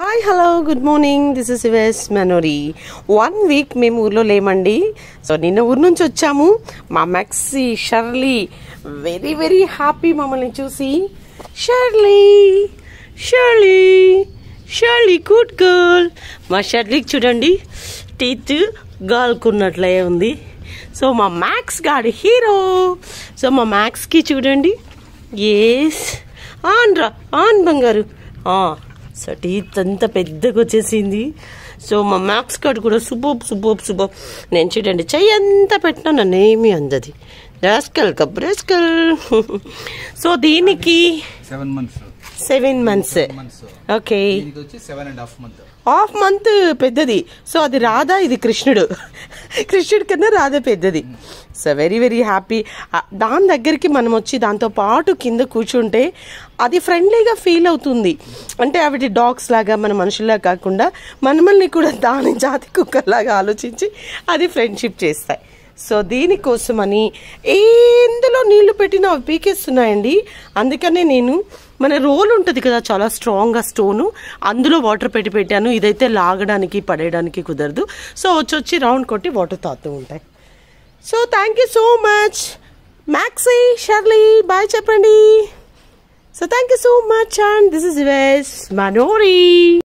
Hi hello good morning this is yours Manori 1 week మేము ఊర్లో లేమండి. సో నిన్న ఊరు నుంచి వచ్చాము. మా Maxi Shirley very very happy మమ్మల్ని చూసి. Shirley Shirley Shirley good girl. మా షర్లీకి చూడండి టీత్ గాల్కున్నట్లే ఉంది. సో మా మ్యాక్స్ గాడి హీరో. సో మా మ్యాక్స్కి చూడండి ఎస్ ఆన్ రా ఆన్ బంగారు. సో టీత్ అంతా పెద్దగా వచ్చేసింది. సో మా మ్యాక్స్ కార్డ్ కూడా సూపర్. నేను చూడండి చెయ్యి అంతా పెట్టినా నన్ను ఏమీ అందది. రాస్కల్ కబ్రాస్కల్. సో దీనికి 7 months. ఓకే, హాఫ్ మంత్ పెద్దది. సో అది రాధా, ఇది కృష్ణుడు. కృష్ణుడి కన్నా రాధా పెద్దది. So very very happy. దాని దగ్గరికి మనం వచ్చి దాంతో పాటు కింద కూర్చుంటే అది ఫ్రెండ్లీగా ఫీల్ అవుతుంది. అంటే ఆవిడ డాగ్స్ లాగా మన మనుషుల్లా కాకుండా మనమల్ని కూడా దాని జాతి కుక్కర్లాగా ఆలోచించి అది ఫ్రెండ్షిప్ చేస్తాయి. సో దీనికోసమని ఎందులో నీళ్లు పెట్టినా అవి పీకేస్తున్నాయండి. అందుకనే నేను మన రోల్ ఉంటుంది కదా చాలా స్ట్రాంగ్గా స్టోను, అందులో వాటర్ పెట్టాను. ఇదైతే లాగడానికి పడేయడానికి కుదరదు. సో వచ్చి రౌండ్ కొట్టి వాటర్ తాగుతూ ఉంటాయి. So thank you so much Maxi Shirley, bye చెప్పండి. So thank you so much and this is yours Manori.